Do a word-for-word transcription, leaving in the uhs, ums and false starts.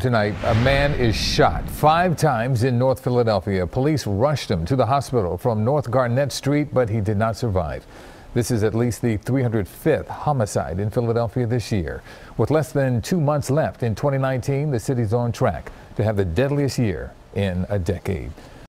Tonight, a man is shot five times in North Philadelphia. Police rushed him to the hospital from North Garnett Street, but he did not survive. This is at least the three hundred fifth homicide in Philadelphia this year. With less than two months left in twenty nineteen, the city's on track to have the deadliest year in a decade.